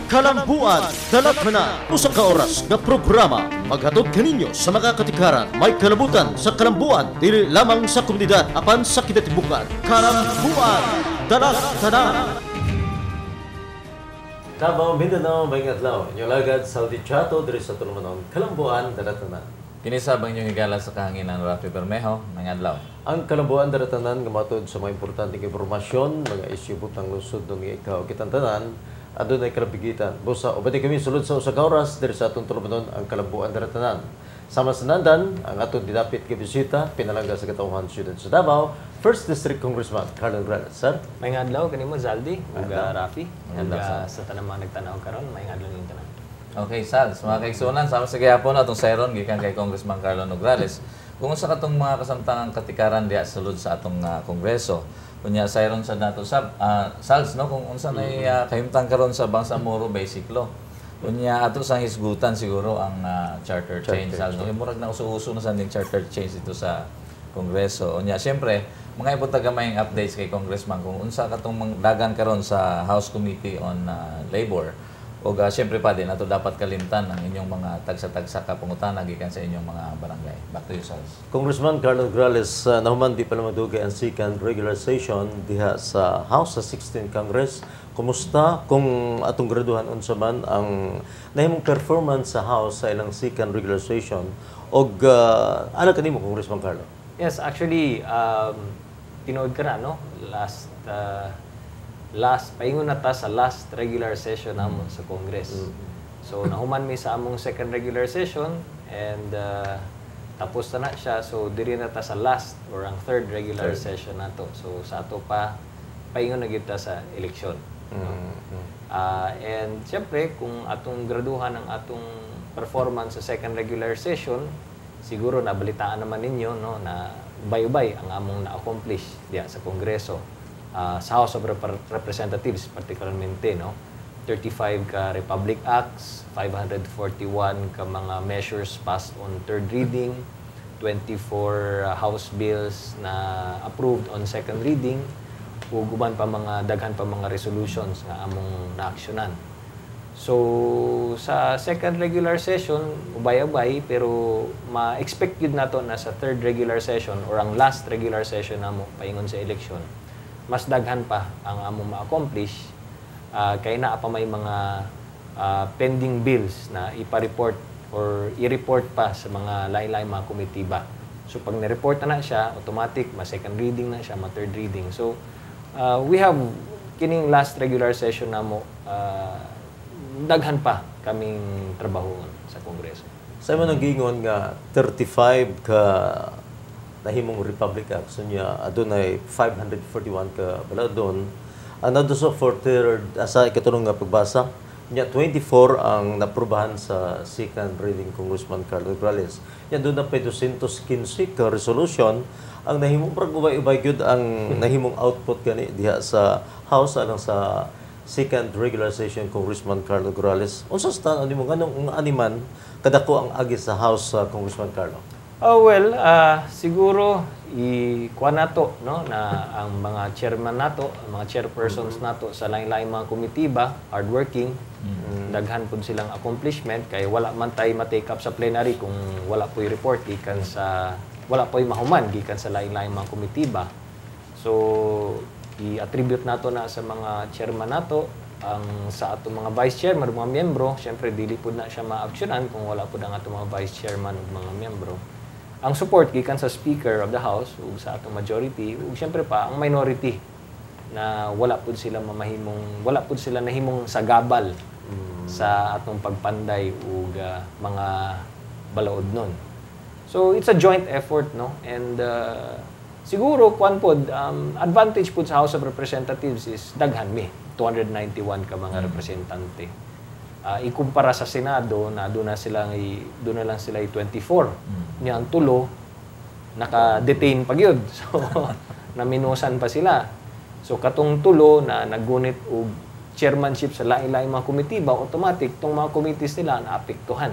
Kalambuan, dalagmana, usa ka oras nga programa maghatod kaninyo sa mga katikaran may kalabutan sa kalambuan dili lamang sa komunidad apan sa kinatibukan. Kalambuan, dalagmana. Davao, Mindanao, may adlaw. Inyong lagad sa Dichato diri sa Tulumanon, Kalambuan, dalagmana. Kinisabang inyong higala sa kahanginan Rafi Bermejo, may adlaw. Ang Kalambuan daratanan nga matod sa mga importanteng impormasyon, mga isyu butang lusod ng ikaw kitantanan, adunay kalabigitan. Busa ubati kami sulod sa usa ka oras diri sa atong tulumanon ang Kalambuan daratanan. Sama sa nandan ang atong dinapit nga bisita pinalangga sa Katauhan Syudad sa Davao, First District Congressman Carlo Nograles. Sir, may adlaw kanimo Zaldi ug Rafi ug adlaw, sa tanang mga nagtanaw karon may adlaw ning tanan. Okay, Sal, sa mga kaigsunan, sama sa gihapon atong sayron gikan kay Congressman Carlo Nograles. Kung sa katong mga kasamtangang katikaran diha sulod sa atong Kongreso, kunya sayron sa nato sab Sals no kung unsa nay kahimtang karon sa Bangsamoro Basic Law. Kunya ato sang hisgutan siguro ang charter change Sals no murag na uso-uso na sa ning charter change dito sa Kongreso. Unya syempre mga ibutang gamayng updates kay Congressman kung unsa katong dagan karon sa House Committee on Labor. O siyempre pa din, ato dapat kalimtan ang inyong mga tagsa-tagsa kapangutana gikan sa inyong mga barangay. Back to you, Sals. Congressman Carlo Nograles, nahuman di pala madugay ang second regular session diha sa House sa 16th Congress. Kumusta kung atong graduhan unsa man ang nahimong performance sa House sa ilang second regular session? Og ano kanimo, Congressman Carlo? Yes, actually tinuod ka na no last paingon na ta sa last regular session namon sa Congress. So nahuman mi sa among second regular session and tapos na siya. So diri na ta sa last or ang third regular session nato. So sa ato pa paingon na gyud ta sa eleksyon. And siyempre kung atong graduhan ang atong performance sa second regular session, siguro nabalitaan naman ninyo no na ubay-ubay ang among na-accomplish diya sa Kongreso. Sa House of Representatives particularmente no 35 ka Republic Acts, 541 ka mga measures passed on third reading, 24 House bills na approved on second reading ug uban pa mga daghan pa mga resolutions nga among naaksyonan. So sa second regular session ubay-ubay pero ma-expect yun nato na sa third regular session or ang last regular session namo paingon sa eleksyon mas daghan pa ang among ma-accomplish kay naa pa may mga pending bills na ipa-report or i-report pa sa mga lain-lain mga komitiba. So pag ni-report na siya, automatic ma-second reading na siya, ma-third reading. So we have kining last regular session namo daghan pa kaming trabaho sa Kongreso. Sa imo nang gingon nga 35 ka nahimong Republic Act so niya adunay 541 ka baladon another so for third asa ikatulong nga pagbasa niya 24 ang naprubahan sa second reading Congressman Carlo Nograles niya doon na pa 215 ka resolution ang nahimong ubay-ubay gyud ang nahimong output gani diha sa House alang sa second regular session Congressman Carlo Nograles. Unsa sa tan nimo nganong animan kadako ang agi sa House Congressman Carlo? Siguro ikuha nato no na ang mga chairman nato, ang mga chairpersons nato sa lain-lain mga komitiba, hardworking, daghan pud silang accomplishment kay wala man tay ma-take up sa plenary kung wala po'y report gikan sa wala po'y mahuman gikan sa lain-lain mga komitiba. So i-attribute nato na sa mga chairman nato ang sa ato mga vice chairman mga miyembro, syempre dili pud na siya ma-aksyonan kung wala pud ang ato mga vice chairman ug mga miyembro. Ang support gikan sa Speaker of the House ug sa atong majority ug syempre pa ang minority na wala pud sila nahimong sagabal sa atong pagpanday ug mga balaod nun. So it's a joint effort no and siguro kuan pod advantage pud sa House of Representatives is daghan mi 291 ka mga representante. Ikumpara sa Senado na doon na lang sila 24. Niya ang tulo naka-detain pa gyud. So naminusan pa sila. So katong tulo na naggunit og chairmanship sa lain-lain mga komitiba, automatic tong mga committees nila naapektuhan.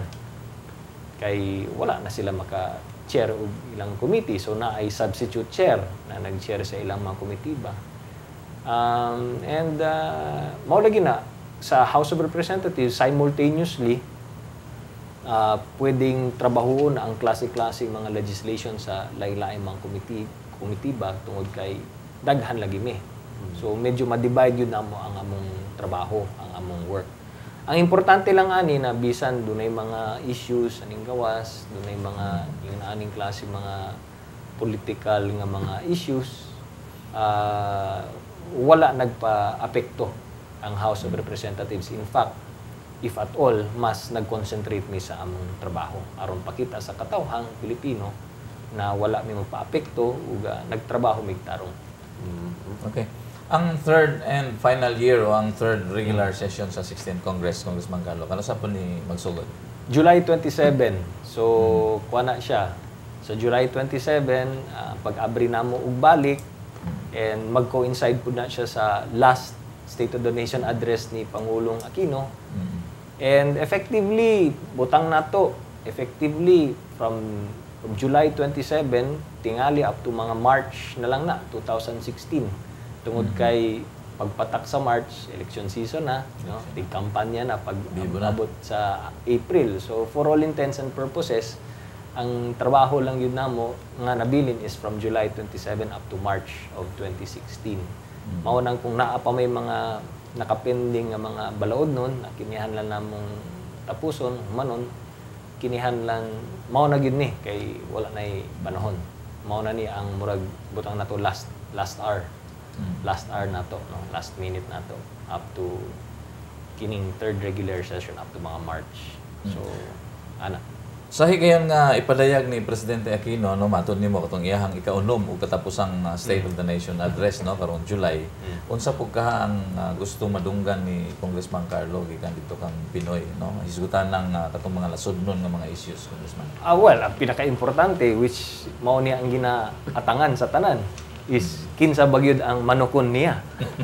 Kay wala na sila maka-chair og ilang committee. So na ay substitute chair na nag-chair sa ilang mga komitiba. Mao lagi na sa House of Representatives, simultaneously, pwedeng trabahoon ang klase-klase mga legislation sa lain-lain mga komitiba tungod kay daghan lagi mi. So medyo ma-divide yun na mo ang among trabaho, ang among work. Ang importante lang ani na bisan dunay mga issues aning gawas, dunay mga yung aning klase mga political nga mga issues, wala nagpa-apekto ang House of Representatives. In fact, if at all, mas nag-concentrate mi sa among trabaho aron pakita sa katawhang Pilipino na wala mi magpa-apekto ug nagtrabaho mig tarong. Okay. Ang third and final year o ang third regular session sa 16th Congress, Congressman Carlo, kano sa po ni magsugod? July 27. So, kuha na siya. So, July 27, pag-abri na mo ug balik, and mag-coincide po na siya sa last State of the Nation address ni Pangulong Aquino. And effectively, butang na to, effectively, from July 27, tingali up to mga March na lang na, 2016. Tungod kay pagpatak sa March, election season na, no? Tig-kampanya na pag abot sa April. So for all intents and purposes, ang trabaho lang yun namo nga nabilin is from July 27 up to March of 2016. Mao nang kung naa pa may mga nakapending nga mga balaod nun, na kinihan lang namong tapuson, manon, kinihan lang, mao na gyud ni kay wala nay panahon. Mao na ni ang murag butang nato last hour. Last hour na to, no? Last minute na to, up to kining third regular session up to mga March. So, ana. Sa higayon nga ipadayag ni Presidente Aquino, no, matud nimo katong iyahang ikaunom ug katapusang State of the Nation address, no, karon July. Unsa pud ka ang gusto madunggan ni Congressman Carlo gikan dito kang Pinoy, no? Hisgutan ng katong mga lasudnon nga mga issues, Congressman. Well, ang pinaka-importante which mao niya ang ginaatangan sa tanan is kinsa bagyod ang manukon niya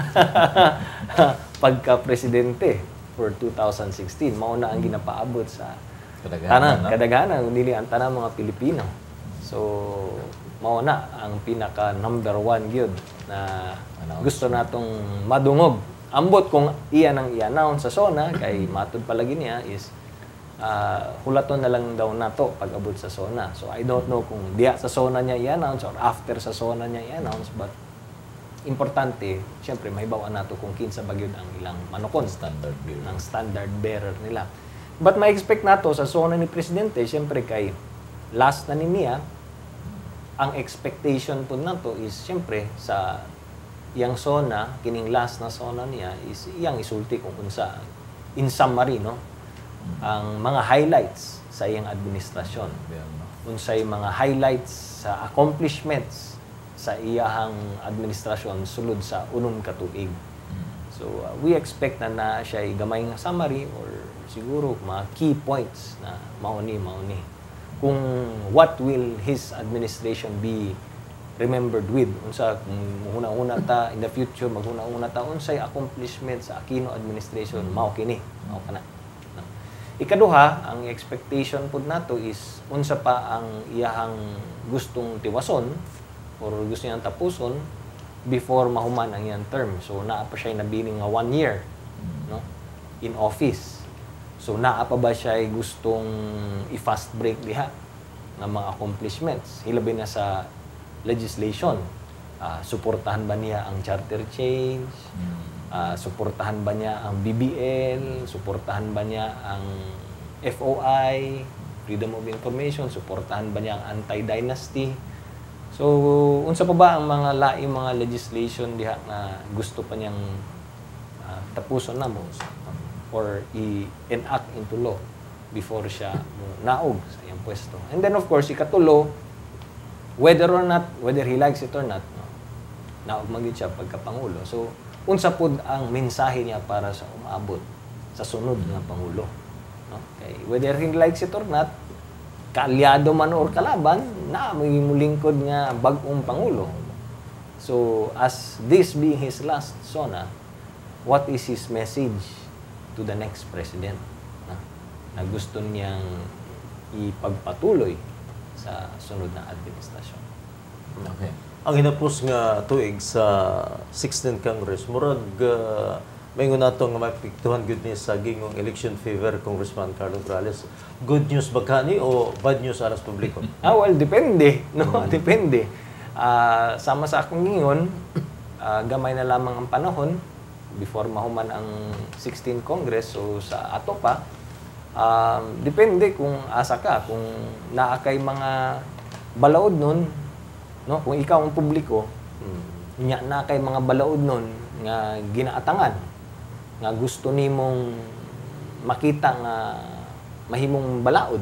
pagka presidente for 2016. Mao na ang ginapaabot sa kadaghanan dili ang tanang mga Pilipino. So mao na ang pinaka number one gyud na gusto natong madungog. Ambot kung iyan ang i-announce sa SONA kay matud palagi niya is hulaton na lang daw nato pag abot sa SONA. So I don't know kung diya sa SONA niya i-announce or after sa SONA niya i-announce, but importante, syempre mahibaw nato kung kinsa bagyod ang ilang manukon, ang standard bearer nila. But ma-expect nato sa SONA ni Presidente, syempre kay last na niya, ang expectation po nato is syempre sa iyang SONA, kining last na SONA niya is iyang isulti kung unsa in summary, no, ang mga highlights sa iyang administrasyon. Unsay mga highlights sa accomplishments sa iyahang administrasyon sulod sa unom ka tuig. So we expect na siya gamay nga summary or siguro mga key points na mauni. Kung what will his administration be remembered with, unsa kung una ta in the future maghuna-una ta unsay accomplishments sa Aquino administration, mao kini, mao kana. Ikaduha, ang expectation pud nato is unsa pa ang iyahang gustong tiwason or gusto niyang tapuson before mahuman ang iyang term. So naa pa siya nabiling nga 1 year, no, in office. So naa pa ba siya gustong i-fast break diha ng mga accomplishments? Hilabi na sa legislation. Suportahan ba niya ang charter change? Suportahan ba niya ang BBL? Suportahan ba niya ang FOI, Freedom of Information? Suportahan ba niya ang anti-dynasty? So, unsa pa ba ang mga laing mga legislation diha na gusto pa niyang tapuson na mo or i-enact into law before siya naog sa iyang pwesto? And then of course, ikatulo, whether he likes it or not, no, naog magid siya pagka-pangulo. So, unsa pud ang mensahe niya para sa umabot sa sunod nga pangulo, no? Okay, whether he likes it or not, kaalyado man or kalaban, na may mulingkod nga bag-ong pangulo. So as this being his last SONA, what is his message to the next president na gusto niyang ipagpatuloy sa sunod na administrasyon? Okay. Ang hinapos nga tuig sa 16th Congress, murag May nato nga mapiktuhan good news sa gingong election favor Congressman Carlo Nograles. Good news ba kani o bad news alas publiko? Well, depende. No? Depende. Sama sa akong gingon, gamay na lamang ang panahon before mahuman ang 16th Congress. So sa ato pa, depende kung asa ka, kung naakay mga balaod nun, no? Kung ikaw ang publiko, na kay mga balaod nun nga ginaatangan, nga gusto nimong makita nga mahimong balaod,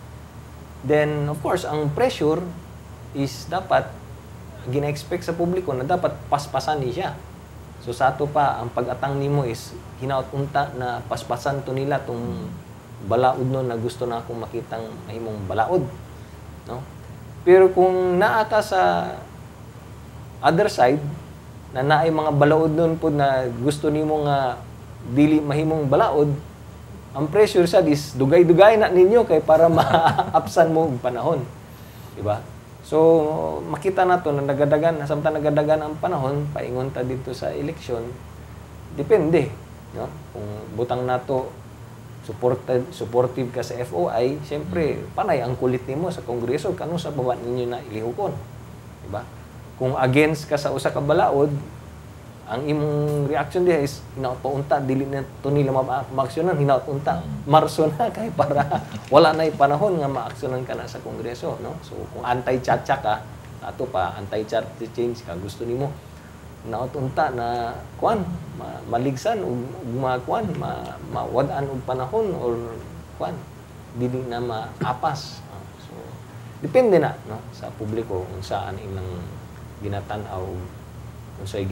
then of course ang pressure is dapat gina-expect sa publiko na dapat paspasan ni siya. So sa ato pa ang pag-atang nimo is hinaut unta na paspasan to nila tong balaod nun na gusto na akong makitang mahimong balaod, no? Pero kung naa ka sa other side na naay mga balaod nun po na gusto nimo nga dili mahimong balaod, ang pressure sa is dugay-dugay na ninyo kay para maapsan mo og panahon, di ba? So makita nato na nagadagan, samtang nagadagan ang panahon, paingon ta dito sa eleksyon, depende, no? Kung butang nato supportive ka sa FOI, siyempre panay ang kulit nimo sa Kongreso kano sa baba ninyo na ilihukon, di ba? Kung against ka sa usa ka balaod, ang imong reaction diha is hinaut pa unta, dili na to nila maaksyonan, hinaut unta marso na kay para wala na panahon nga maaksyonan ka na sa Kongreso, no? So kung anti-chacha ka, ato pa anti-charter change ka, gusto nimo naot unta na kuan maligsan ug makuan mawad-an og panahon or kuan dili na maapas. So depende na, no, sa publiko kung saan ilang ginatan-aw, unsay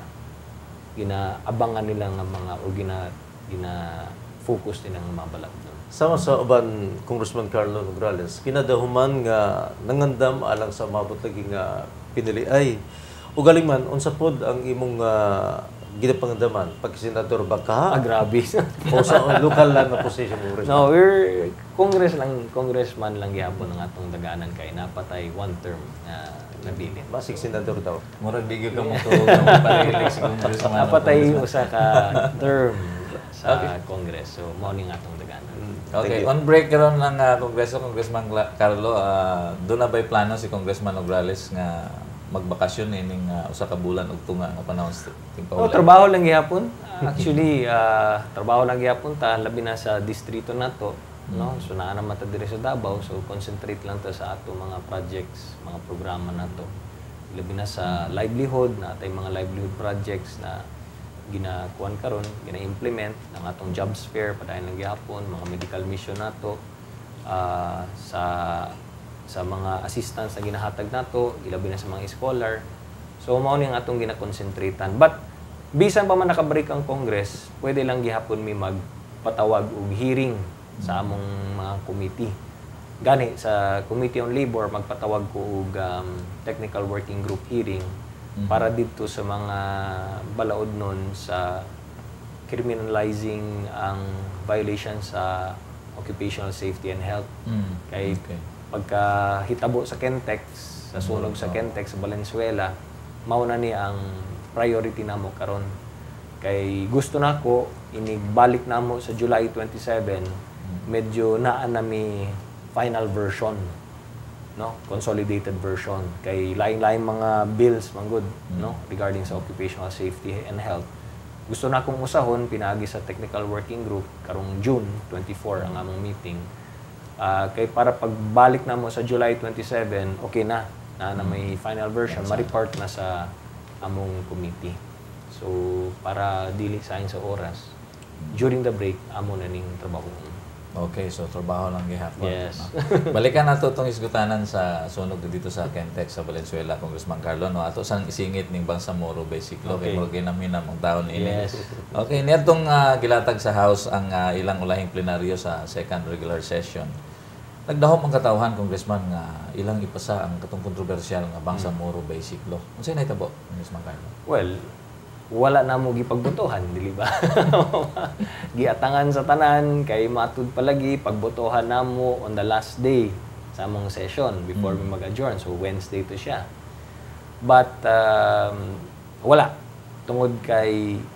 ginaabangan nila nga mga o gina-focus nilang mga balad. Sama sa uban Congressman Carlo Nograles, kinadahuman nga nangandam alang sa mabot lagi nga pinili ay ugaling man unsa pod ang imong ginapangandaman pag senador ba ka? Grabe. O sa local lang na position mo? No, we're congressman lang gyapon ang atong daganan kay napatay one term na nabilin. Basig senador daw. Murag digyo ka mo to nga pag-elect si Congressman. Napatay usa ka term sa Congress. So mao ni nga atong daganan. Okay, on break karon ng Congressman Carlo, doon na ba'y plano si Congressman Nograles nga magbakasyon ining usa ka bulan ug tunga nga panahon ting paulan? Trabaho lang gyapon. Actually, trabaho lang gyapon ta labi na sa distrito nato, no? So naa naman ta diri sa Davao, so concentrate lang ta sa ato mga projects, mga programa nato. Labi na sa livelihood, na tay mga livelihood projects na ginakuan karon, gina-implement ang atong jobs fair padayon lang gyapon, mga medical mission nato, sa mga assistance na ginahatag nato, ilabi na sa mga scholar. So mao ni ang atong gina-concentratean. But bisan pa man nakabalik ang Congress, pwede lang gihapon mi magpatawag og hearing sa among mga committee. Gani sa Committee on Labor magpatawag ko og technical working group hearing para dito sa mga balaod nun sa criminalizing ang violation sa occupational safety and health. Kay pagka hitabo sa Kentex, sa sunog sa Kentex sa Valenzuela, mao na ni ang priority namo karon. Kay gusto nako inibalik namo sa July 27, medyo naa na mi final version, no, consolidated version kay lain-lain mga bills manggod, no, regarding sa occupational safety and health. Gusto na akong usahon pinaagi sa technical working group karong June 24 ang among meeting. Kay para pagbalik na mo sa July 27, okay na may final version, ma-report na sa among committee. So, para dili sayang sa oras, during the break, amo na ning trabaho. Okay, so trabaho lang gihapon. Yes. Balikan nato itong isgutanan sa sunog dito sa Kentex sa Valenzuela, Congressman Carlo. No? Ato sang isingit ning Bangsamoro basically. Okay, mga ginamina mong taon ini. Yes. Okay, niyadtong gilatag sa House ang ilang ulahing plenaryo sa second regular session. Nagdahom ang katawhan, Congressman, nga ilang ipasa ang katong kontrobersyal nga Bangsamoro Basic Law. Unsay nahitabo, Congressman Carlo? Well, wala na mo gipagbotohan, dili ba? Giatangan sa tanan kay matud palagi pagbotohan namo on the last day sa among session before we mag-adjourn. So Wednesday to siya. But wala tungod kay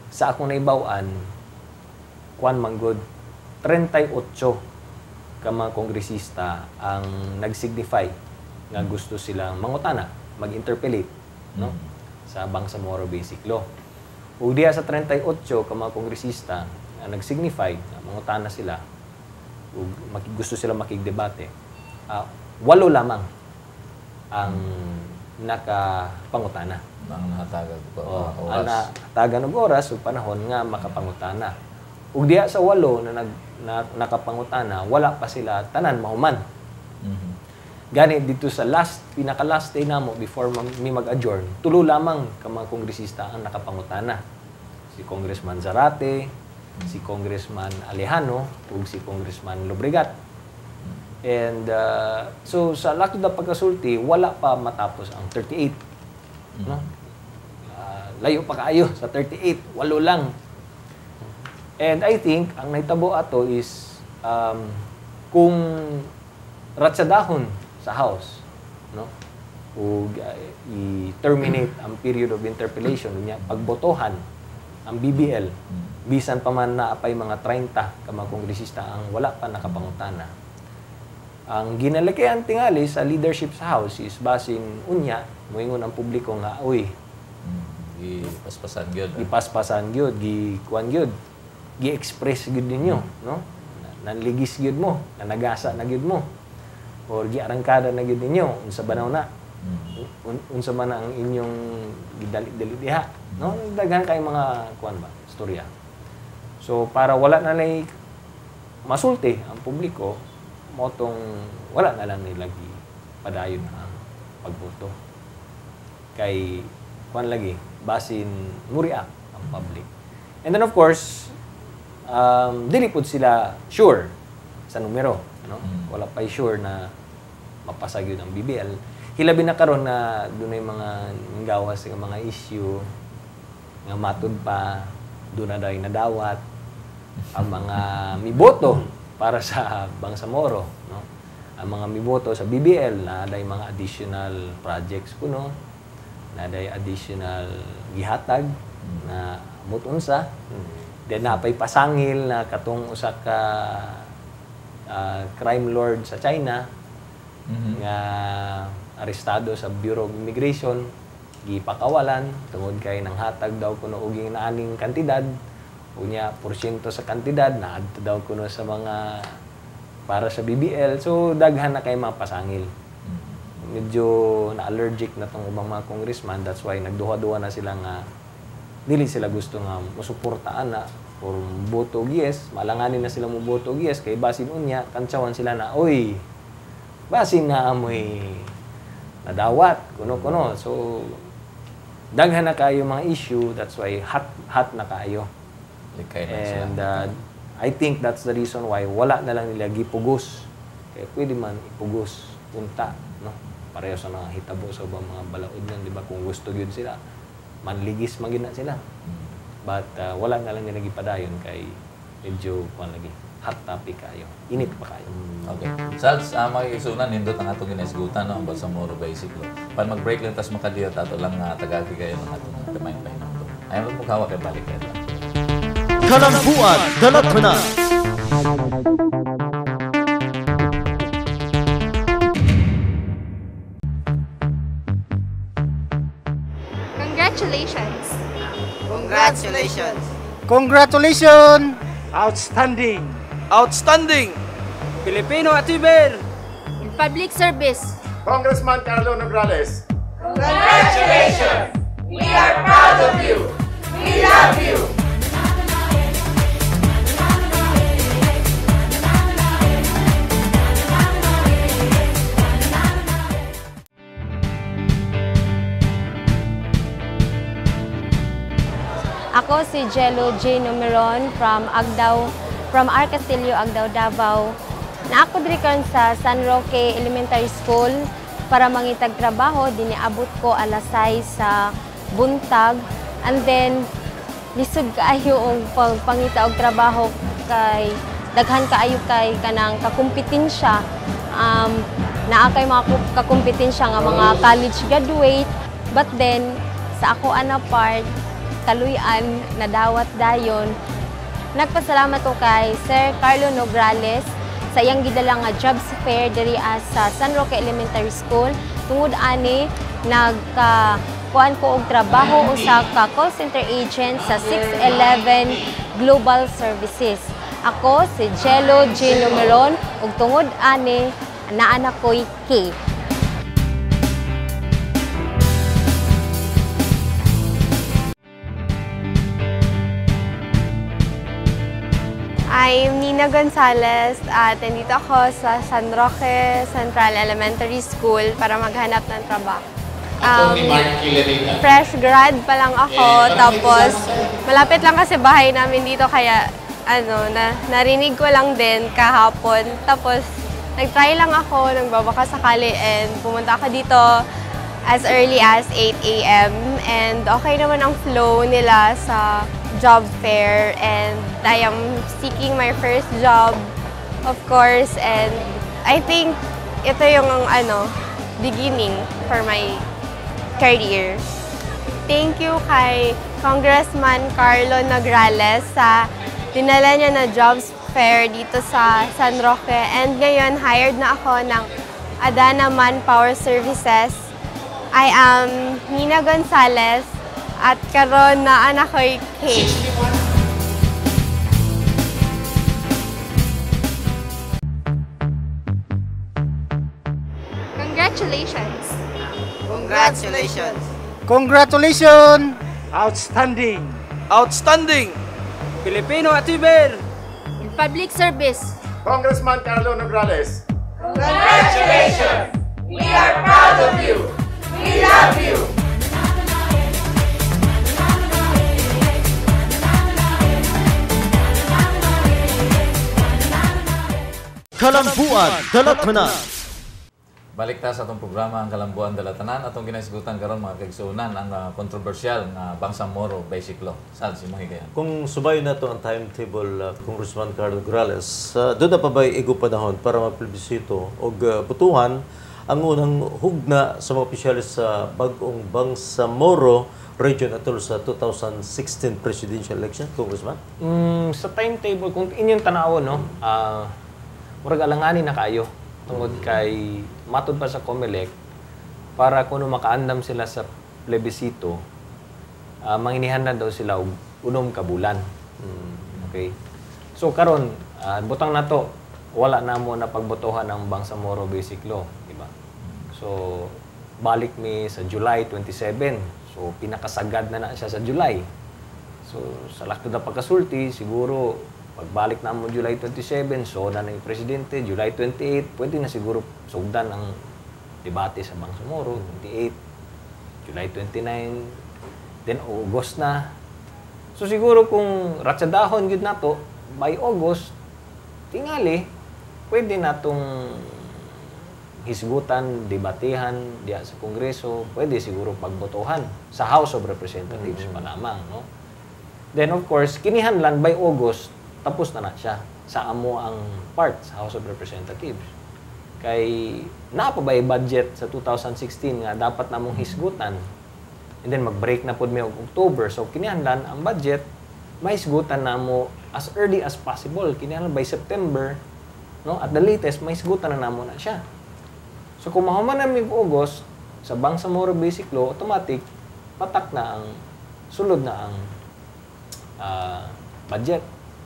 sa akong naibaw-an, kuan manggod 38 ka mga kongresista ang nag-signify nga gusto silang mangutana, mag-interpellate, no? Sa Bangsamoro Basic Law. Ug diha sa 38 ka mga kongresista nga nag-signify nga mangutana sila ug gusto sila makigdebate, 8 lamang ang nakapangutana. Ang nahatagag ko Ang nahatagan og oras ug panahon nga makapangutana. Ug diha sa 8 na nakapangutana, wala pa sila tanan mahuman. Gani dito sa pinaka-last day namo before mi mag-adjourn, 3 lamang ka mga kongresista ang nakapangutana. Si Congressman Zarate, si Congressman Alejano, ug si Congressman Lobregat. And so sa lakto da pagkasulti, wala pa matapos ang 38. No? Layo pa kaayo sa 38, 8 lang. And I think ang naitabo ato is kung ratsadahon sa House, no? Ug i-terminate ang period of interpellation niya, pagbotohan ang BBL, bisan pa man naapay mga 30 ka mga kongresista ang wala pa nakapangutana. Ang ginalakihan tingali sa leadership sa House is basin unya, moingon ang publiko nga, uy, Gipaspasan gyud. Gipaspasan gyud, gikuan gyud. Gi-express gyud ninyo, no? Nanligis gyud mo, nanagasa na gyud mo. Or giarangkada na gyud ninyo unsa banaw na. Unsa man ang inyong gidali-dali diha, no? Daghan kay mga kuan ba, istorya. So para wala na lay masulti ang publiko, motong wala na lang nila padayon ang pagboto. Kay kuan lagi basin muriak ang public. And then of course, dili pud sila sure sa numero, no? Wala pa sure na mapasag yun ang BBL. Hilabi na karon na dunay mga gawas nga mga issue nga matud pa doon na daw nadawat ang mga miboto para sa Bangsamoro, no? Ang mga miboto sa BBL na day mga additional projects kuno, na day additional gihatag na mutunsa. Then napay pasangil na katong usa ka crime lord sa China nga arestado sa Bureau of Immigration, gipakawalan tungod kay nang hatag daw kuno og inaaning kantidad, unya porsyento sa kantidad na adto daw kuno sa mga para sa BBL. So daghan na kay mga pasangil. Medyo na-allergic na tong ubang mga congressman, that's why nagduha-duha na sila nga dili sila gusto nga musuportaan na or boto yes, malanganin na sila mo boto yes kay basin unya kantsawan sila na oy basin na amoy nadawat kuno. So daghan na kayo mga issue, that's why hot na kayo. And I think that's the reason why wala na lang nila gipugos. Kaya pwede man ipugos punta, no? Pareho sa mga hitabo sa ubang mga balaod nan, di ba? Kung gusto gyud sila, manligis magina sila. But wala na lang nila gipadayon kay medyo kuan lagi hot topic kayo. Init pa kayo. Okay. Salz, makikisunan, nindot ang atong ginisgutan, no? Ang Bangsamoro Basic Law. Para mag-break lang, tas makadiyot ato lang tagagi kayo ng atong pamain-painom to. Ayaw mo kawa kay balik kayo. Kalambuan, Dalatana. Congratulations! Congratulations! Congratulations! Outstanding! Outstanding! Filipino Atiber! In public service! Congressman Carlo Nograles. Congratulations! We are proud of you! We love you! Ako si Jello J. Numeron from R. Castillo, Agdao, Davao. Naako diri karon sa San Roque Elementary School para mangitag trabaho. Diniabot ko alas 6 sa buntag. And then lisod kaayo og pangita og trabaho kay daghan kaayo kay kanang kakumpetensya. Naa kay mga kakumpetensya nga mga college graduate. But then sa ako ana part kaluyan na dawat dayon. Nagpasalamat ko kay Sir Carlo Nograles sa iyang gidala nga jobs fair diri sa San Roque Elementary School. Tungod ani kuan ko og trabaho usa ka call center agent sa 611 Global Services. Ako si Jello J. Numeron ug tungod ani naa na ko'y K. I'm Nina Gonzalez at nandito ako sa San Roque Central Elementary School para maghanap ng trabaho. Fresh grad pa lang ako, tapos malapit lang kasi bahay namin dito kaya narinig ko lang din kahapon. Tapos nag-try lang ako, nagbabaka sakali and pumunta ako dito as early as 8 a.m. and okay naman ang flow nila sa job fair and I am seeking my first job, of course, and I think ito yung beginning for my career. Thank you kay Congressman Carlo Nograles sa dinala niya na jobs fair dito sa San Roque and ngayon hired na ako ng Adana Manpower Services. I am Nina Gonzalez at karon na anak ko'y K. Congratulations! Congratulations! Congratulations! Outstanding! Outstanding! Filipino Achiever! In public service, Congressman Carlo Nograles. Congratulations! We are proud of you! We love you! Kalambuan, Dalatanan. Balik ta sa atong programa ang Kalambuan Dalatanan atong ginaisgutan karon mga kaigsuonan ang kontrobersyal nga Bangsamoro Basic Law. Sad si Mahigay. Kung subay na to ang timetable, Congressman Carlo Nograles, doon na pa ba'y igo panahon para magplebisito o butuhan ang unang hugna sa mga opisyalis sa bagong Bangsamoro region atol sa 2016 presidential election, Congressman? Sa timetable, kung inyong tanaw, no, murag alanganin na kayo tungod kay matud pa sa COMELEC para kung makaandam sila sa plebisito, manginihan na daw sila og 6 ka bulan. Okay? So karon butang na to, wala na mo na pagbotohan ang Bangsamoro Basic Law, di ba? So balik mi sa July 27. So pinakasagad na siya sa July. So sa lakto na pagkasulti, siguro pagbalik na mo July 27, so na yung presidente, July 28, pwede na siguro sugdan ang debate sa Bangsamoro, 28, July 29, then August na. So siguro kung ratsadahon yun na to, by August, tingali, pwede na itong hisgutan, debatehan diya sa Kongreso, pwede siguro pagbotohan sa House of Representatives pa lamang. No? Then of course, kinihanlan by August, tapos na siya sa amo ang part sa House of Representatives. Kay naapa ba budget sa 2016 nga dapat namong hisgutan. And then mag-break na pud mi og October. So kinahanglan ang budget may hisgutan namo as early as possible. Kinahanglan by September, no? At the latest may hisgutan na namo na siya. So kung mahuman na mi August sa Bangsamoro Basic Law, automatic patak na ang sulod na ang budget.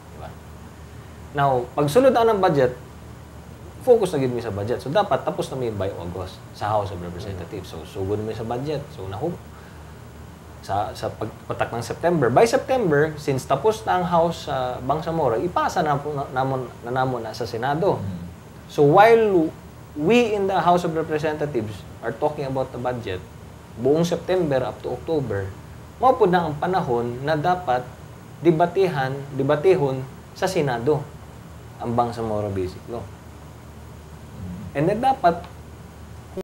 Now, pag sulod na ng budget, focus na gid mi sa budget. So dapat tapos na mi by August sa House of Representatives. So sugod mi sa budget. So sa pagpatak ng September. By September, since tapos na ang House sa Bangsamoro, ipasa na namon na sa Senado. So while we in the House of Representatives are talking about the budget, buong September up to October, mao pud na ang panahon na dapat debatehon sa Senado ang Bangsamoro Basic Law. And then dapat